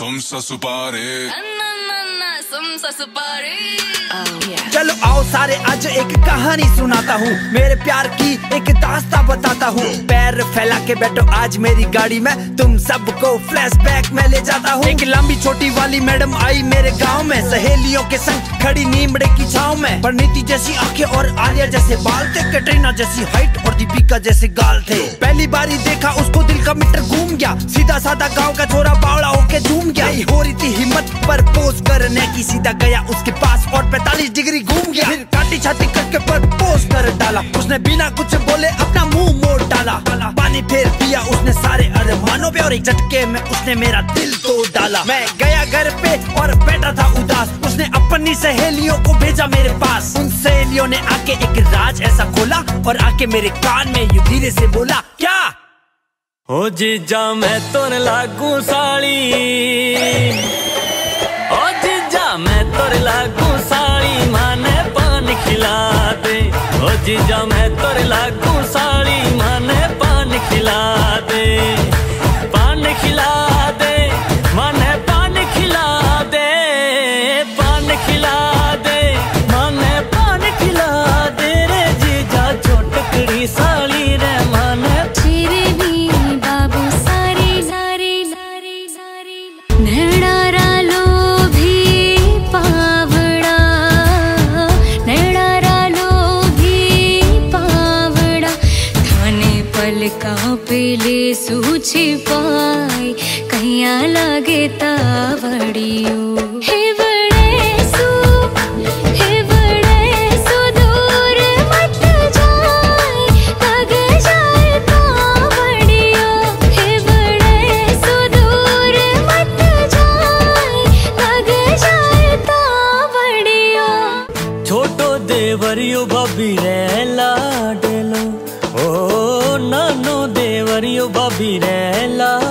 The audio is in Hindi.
Somsa supare somsa supare चलो आओ सारे आज एक कहानी सुनाता हूँ, मेरे प्यार की एक दास्तां बताता हूँ। पैर फैला के बैठो आज मेरी गाड़ी में, तुम सबको फ्लैशबैक में ले जाता हूँ। एक लंबी छोटी वाली मैडम आई मेरे गांव में, सहेलियों के संग खड़ी नीमड़े की छांव में। परिणीति जैसी आंखें और आर्या जैसे बाल थे, कैटरीना जैसी हाइट और दीपिका जैसे गाल थे। पहली बारी देखा उसको दिल का मीटर घूम गया, सीधा साधा गाँव का छोरा बावड़ा होके झूम गया। हो रही थी हिम्मत पर पोज करने की, सीधा गया उसके पास और 45 डिग्री घूम गया। फिर काटी छाती करके प्रपोज कर डाला, उसने बिना कुछ बोले अपना मुंह मोड़ डाला। पानी फेर दिया उसने सारे अरमानों पे और एक झटके में उसने मेरा दिल तोड़ डाला। मैं गया घर पे और बैठा था उदास, उसने अपनी सहेलियों को भेजा मेरे पास। उन सहेलियों ने आके एक राज ऐसा खोला और आके मेरे कान में यूं धीरे से बोला, क्या ओ जीजा मैं तोर लागू साली, ओ जीजा मैं तोर लागू साली, माने पान खिला दे। ओ जीजा मैं तोर लागू साली, माने पान खिला दे। पान खिला दे, माने पान खिला दे। पान खिला दे, माने पान खिला दे रे जीजा छोटकड़ी साली रे माने। पेले सूची पाई कहिया लगे तावड़ियो। हे बड़े सू दूर मत जाए, लग जाए तावड़ियो। हे बड़े सू दूर मत जाए, लग जाए तावड़ियो। छोटो देवरियो भाभी रे लाडलो, ओ नानो देवरियो भाभी रे ला